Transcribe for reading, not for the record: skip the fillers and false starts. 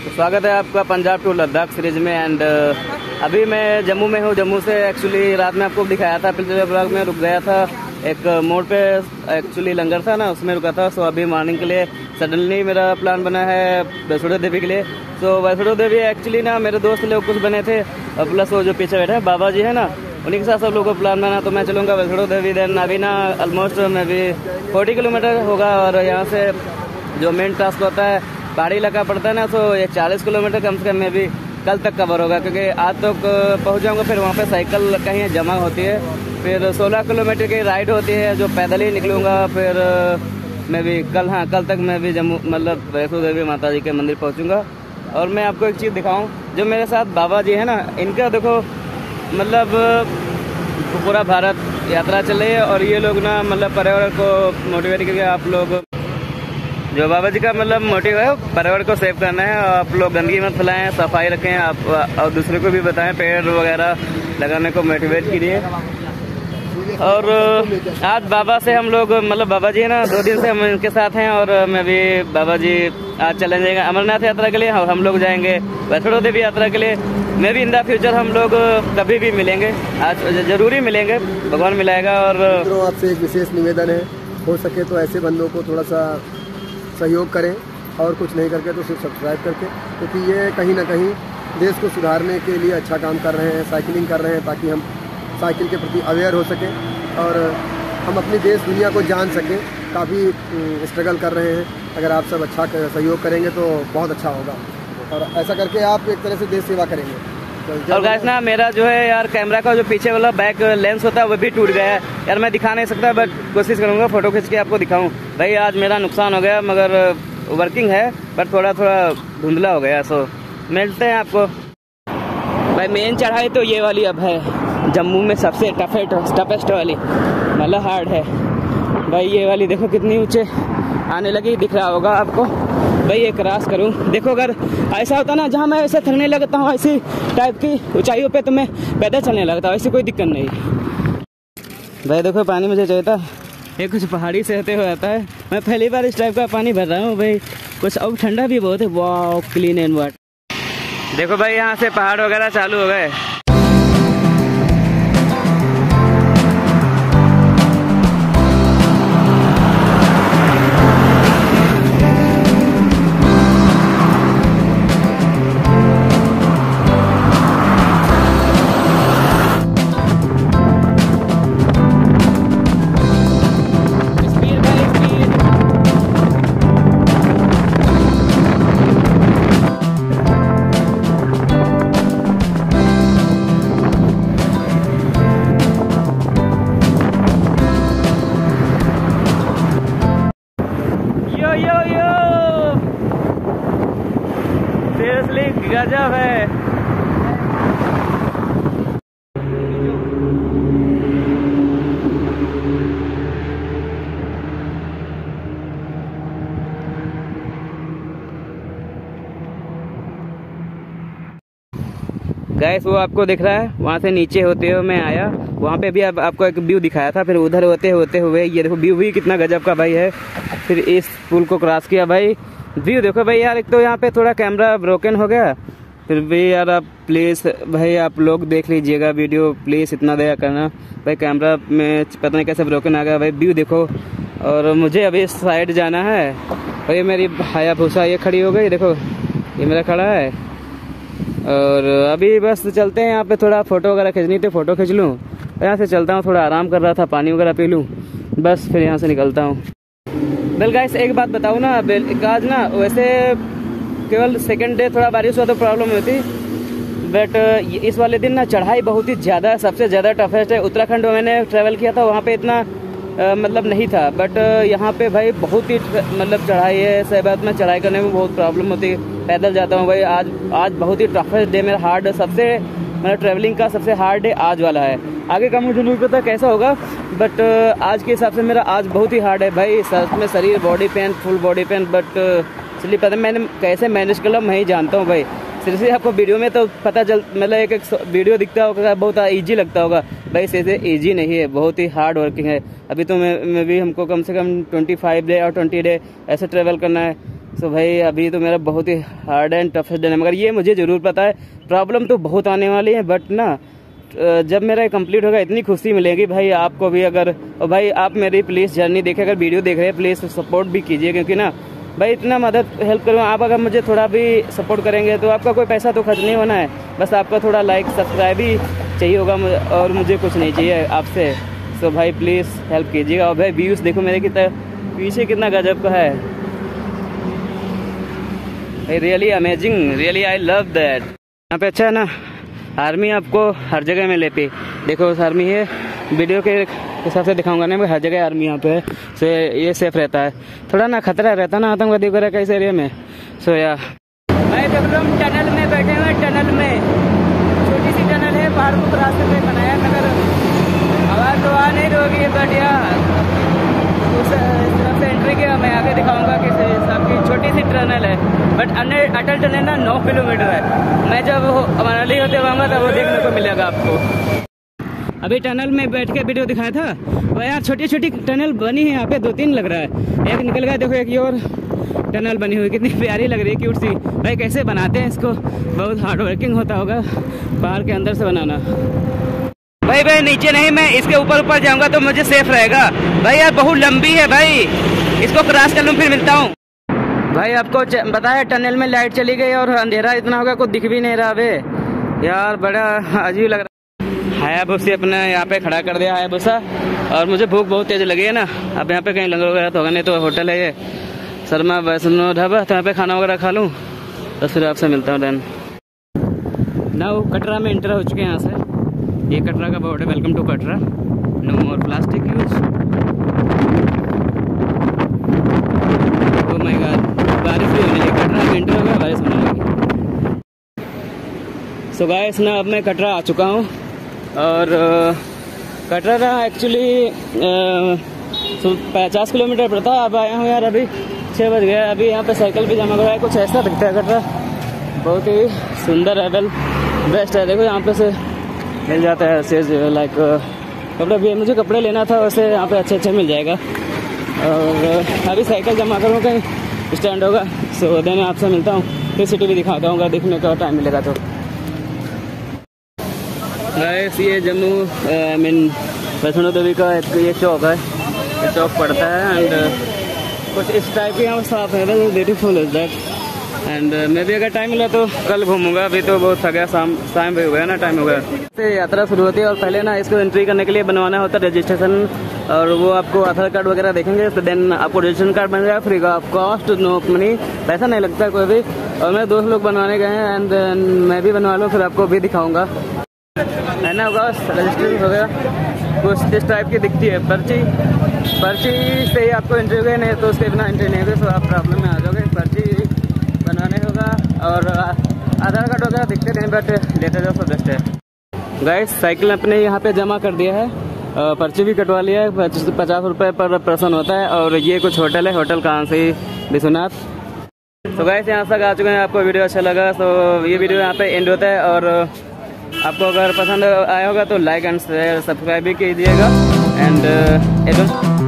स्वागत है आपका पंजाब टू लद्दाख सीरीज में। एंड अभी मैं जम्मू में हूँ। जम्मू से एक्चुअली रात में आपको दिखाया था, पिछले ब्लॉग में रुक गया था। एक मोड़ पे एक्चुअली लंगर था ना, उसमें रुका था। सो अभी मॉर्निंग के लिए सडनली मेरा प्लान बना है वैष्णो देवी के लिए। सो वैष्णो देवी एक्चुअली ना मेरे दोस्त लोग कुछ बने थे, प्लस वो जो पीछे बैठे हैं बाबा जी है ना, उन्हीं के साथ सब लोगों को प्लान बना। तो मैं चलूँगा वैष्णो देवी। देन अभी ना ऑलमोस्ट मैं भी 40 किलोमीटर होगा। और यहाँ से जो मेन टास्क होता है, पहाड़ी इलाका पड़ता है ना, तो ये 40 किलोमीटर कम से कम में भी कल तक कवर होगा, क्योंकि आज तक पहुँच जाऊँगा। फिर वहाँ पे साइकिल कहीं जमा होती है, फिर 16 किलोमीटर की राइड होती है जो पैदल ही निकलूँगा। फिर मैं भी कल तक मैं भी जम्मू मतलब वैष्णो देवी माता जी के मंदिर पहुँचूँगा। और मैं आपको एक चीज़ दिखाऊँ, जो मेरे साथ बाबा जी है ना, इनका देखो मतलब पूरा भारत यात्रा चल रही है। और ये लोग ना मतलब पर्यावरण को मोटिवेट करके, आप लोग जो बाबा जी का मतलब मोटिव है पर्यावरण को सेव करना है। आप लोग गंदगी मत फैलाएं, सफाई रखें आप, और दूसरे को भी बताएं पेड़ वगैरह लगाने को मोटिवेट कीजिए। और आज बाबा से हम लोग मतलब बाबा जी है ना, 2 दिन से हम इनके साथ हैं। और मैं भी बाबा जी आज चले जाएंगे अमरनाथ यात्रा के लिए, हम लोग जाएंगे वैष्णो देवी यात्रा के लिए। मैं भी इन द फ्यूचर हम लोग कभी भी मिलेंगे, आज जरूरी मिलेंगे, भगवान मिलाएगा। और आपसे एक विशेष निवेदन है, हो सके तो ऐसे बंदों को थोड़ा सा सहयोग करें, और कुछ नहीं करके तो सिर्फ सब्सक्राइब करके, क्योंकि ये कहीं ना कहीं देश को सुधारने के लिए अच्छा काम कर रहे हैं, साइकिलिंग कर रहे हैं, ताकि हम साइकिल के प्रति अवेयर हो सकें और हम अपनी देश दुनिया को जान सकें। काफ़ी स्ट्रगल कर रहे हैं, अगर आप सब अच्छा सहयोग करेंगे तो बहुत अच्छा होगा, और ऐसा करके आप एक तरह से देश सेवा करेंगे। और गाइस ना मेरा जो है यार कैमरा का जो पीछे वाला बैक लेंस होता है वो भी टूट गया है यार। मैं दिखा नहीं सकता, बट कोशिश करूंगा फोटो खींच के आपको दिखाऊं। भाई आज मेरा नुकसान हो गया, मगर वर्किंग है, बट थोड़ा धुंधला हो गया। सो मिलते हैं आपको। भाई मेन चढ़ाई तो ये वाली अब है, जम्मू में सबसे टफेस्ट वाली, मतलब हार्ड है भाई। ये वाली देखो कितनी ऊंचे आने लगी, दिख रहा होगा आपको भाई। ये क्रॉस करूं, देखो अगर ऐसा होता ना जहां मैं ऐसे थकने लगता हूँ ऐसी टाइप की ऊंचाइयों पे, तो मैं पैदल चलने लगता हूँ, ऐसी कोई दिक्कत नहीं भाई। देखो पानी मुझे चाहिए था, ये कुछ पहाड़ी से होते हुए आता है। मैं पहली बार इस टाइप का पानी भर रहा हूँ भाई, कुछ और ठंडा भी बहुत है। वाह क्लीन एंड वाटर। देखो भाई यहाँ से पहाड़ वगैरह चालू हो गए। सीरियसली गजब है। गैस वो आपको दिख रहा है, वहाँ से नीचे होते हुए मैं आया, वहाँ पे भी आपको एक व्यू दिखाया था। फिर उधर होते हुए ये देखो व्यू भी कितना गजब का भाई है। फिर इस पुल को क्रॉस किया भाई, व्यू देखो भाई यार। एक तो यहाँ पे थोड़ा कैमरा ब्रोकन हो गया, फिर भी यार आप प्लीज़ भाई आप लोग देख लीजिएगा वीडियो, प्लीज़ इतना दया करना भाई। कैमरा में पता नहीं कैसे ब्रोकन आ गया भाई। व्यू देखो। और मुझे अभी इस साइड जाना है भाई। मेरी हायाबुसा ये खड़ी हो गई, देखो ये मेरा खड़ा है। और अभी बस चलते हैं, यहाँ पे थोड़ा फ़ोटो वगैरह खींचनी थी, फ़ोटो खींच लूँ। यहाँ से चलता हूँ, थोड़ा आराम कर रहा था, पानी वगैरह पी लूँ, बस फिर यहाँ से निकलता हूँ। वेल गाइस एक बात बताऊँ ना, आज ना वैसे केवल सेकंड डे थोड़ा बारिश हुआ तो प्रॉब्लम हुई थी, बट इस वाले दिन ना चढ़ाई बहुत ही ज़्यादा है, सबसे ज़्यादा टफेस्ट है। उत्तराखंड में मैंने ट्रैवल किया था, वहाँ पे इतना मतलब नहीं था, बट यहाँ पे भाई बहुत ही मतलब चढ़ाई है। सहबाद में चढ़ाई करने में बहुत प्रॉब्लम होती है, पैदल जाता हूँ भाई। आज बहुत ही टफेस्ट डे मेरा, हार्ड सबसे मतलब ट्रैवलिंग का सबसे हार्ड डे आज वाला है। आगे का मुझे नहीं पता कैसा होगा, बट आज के हिसाब से मेरा आज बहुत ही हार्ड है भाई। सर में शरीर body pain, full body pain, but चलिए पता मैंने कैसे मैनेज कर लो मैं ही जानता हूँ भाई। सीरियसली आपको वीडियो में तो पता चल मतलब एक वीडियो दिखता होगा, बहुत ईजी लगता होगा भाई। से ईजी नहीं है, बहुत ही हार्ड वर्किंग है। अभी तो मैं भी हमको कम से कम 25 डे और 20 डे ऐसे ट्रैवल करना है। सो भाई अभी तो मेरा बहुत ही हार्ड एंड टफेस्ट डे है, मगर ये मुझे ज़रूर पता है प्रॉब्लम तो बहुत आने वाली है, बट ना जब मेरा कंप्लीट होगा इतनी खुशी मिलेगी भाई आपको भी। अगर और भाई आप मेरी प्लीज़ जर्नी देखें, अगर वीडियो देख रहे हैं प्लीज़ सपोर्ट भी कीजिए, क्योंकि ना भाई इतना मदद हेल्प करूँ आप अगर मुझे थोड़ा भी सपोर्ट करेंगे तो आपका कोई पैसा तो खर्च नहीं होना है, बस आपका थोड़ा लाइक सब्सक्राइब ही चाहिए होगा और मुझे कुछ नहीं चाहिए आपसे। सो भाई प्लीज़ हेल्प कीजिएगा। और भाई व्यूज़ देखो मेरे कितना पीछे कितना गजब का है भाई, really amazing, really I love that. यहाँ पे अच्छा है ना, आर्मी आपको हर जगह में लेती, देखो उस आर्मी है, वीडियो के हिसाब से दिखाऊंगा ना, हर जगह आर्मी यहाँ पे है, सो ये सेफ रहता है। थोड़ा ना खतरा रहता ना आतंकवादी वगैरह का इस एरिया में। सो या भाई जब हम टनल में बैठे हुए, टनल में छोटी सी टनल है, पहाड़ को क्रॉस करके बनाया, मगर आवाज़ तो आ नहीं रही है, बट यार उस तरफ से एंट्री किया, मैं आगे दिखाऊंगा किस हिसाब की छोटी सी टनल है, बट अटल टनल ना 9 किलोमीटर है। मैं जब मनाली होते हुआ तब वो देखने को मिलेगा आपको। अभी टनल में बैठ के वीडियो दिखाया था, वो यार छोटी छोटी टनल बनी है यहाँ पे, 2-3 लग रहा है, एक निकल गया देखो, एक और टनल बनी हुई, कितनी प्यारी लग रही है, क्यूट सी। भाई कैसे बनाते हैं इसको, बहुत हार्ड वर्किंग होता होगा पहाड़ के अंदर से बनाना। भाई नीचे नहीं, मैं इसके ऊपर जाऊंगा तो मुझे सेफ रहेगा। भाई यार बहुत लंबी है भाई, इसको क्रॉस कर लूँ फिर मिलता हूँ। भाई आपको पता है टनल में लाइट चली गई और अंधेरा इतना होगा कुछ दिख भी नहीं रहा अबे यार, बड़ा अजीब लग रहा है। हायाबुसा अपने यहाँ पे खड़ा कर दिया हायाबुसा, और मुझे भूख बहुत तेज लगी है ना, अब यहाँ पे कहीं लंगर वगैरह तो होगा नहीं, तो होटल है ये शर्मा वैष्णो ढाबा, तो यहाँ पे खाना वगैरह खा लूँ तो फिर आपसे मिलता हूँ। देन नाउ कटरा में एंटर हो चुके हैं यहाँ से, ये कटरा का बोर्ड है, welcome to Katra, no more plastic use. Oh my god, बारिश भी होने लगी, कटरा में एंटर हो गया, बारिश होने लगी। सो गाइस ना अब मैं कटरा आ चुका हूँ, और कटरा ना एक्चुअली 50 किलोमीटर पड़ता है। अब आया हूँ यार, अभी 6 बज गया, अभी यहाँ पे साइकिल भी जमा करा है, कुछ ऐसा दिखता है कटरा, बहुत ही सुंदर है, वेल बेस्ट है। देखो यहाँ पे से मिल जाता है ऐसे लाइक कपड़े भी, मुझे कपड़े लेना था, वैसे यहाँ पे अच्छे मिल जाएगा। और अभी साइकिल जमा करूँ, कहीं स्टैंड होगा, सो देन आपसे मिलता हूँ, फिर सिटी भी दिखाता हूँ देखने का टाइम मिलेगा तो। गाइस ये जम्मू आई मीन वैष्णो देवी का एक ये चौक है, ये चौक पड़ता है, एंड कुछ इस टाइप के यहाँ साफ है, ब्यूटीफुल इज दैट। एंड मैं भी अगर टाइम मिला तो कल घूमूंगा, अभी तो बहुत थक गया, शाम भी हो गया ना, टाइम हो गया। से यात्रा शुरू होती है और पहले ना इसको एंट्री करने के लिए बनवाना होता है रजिस्ट्रेशन, और वो आपको आधार कार्ड वगैरह देखेंगे, तो देन आपको रजिस्ट्रेशन कार्ड बन जाएगा फ्री का, कॉस्ट नो मनी, पैसा नहीं लगता कोई भी। और मेरे दोस्त लोग बनवाने गए हैं, एंड मैं भी बनवा लूँ, फिर आपको भी दिखाऊंगा, है ना। होगा रजिस्ट्रेशन वगैरह कुछ इस टाइप की दिखती है, पर्ची से ही आपको एंट्री होगी, नहीं तो उसके बिना एंट्री नहीं होगी, तो आप प्रॉब्लम में आ जाओगे। पर्ची बनवाने होगा, और आधार कार्ड वगैरह दिखते नहीं, बट लेते जाओ तो बेस्ट है। गाइस साइकिल अपने यहाँ पे जमा कर दिया है, पर्ची भी कटवा लिया है, 50 रुपये पर पर्सन होता है। और ये कुछ होटल है, होटल कहाँ से, विश्वनाथ। तो गाइस यहाँ तक आ चुके हैं, आपको वीडियो अच्छा लगा तो ये वीडियो यहाँ पे एंड होता है, और आपको अगर पसंद आया होगा तो लाइक एंड सब्सक्राइब भी कीजिएगा, एंड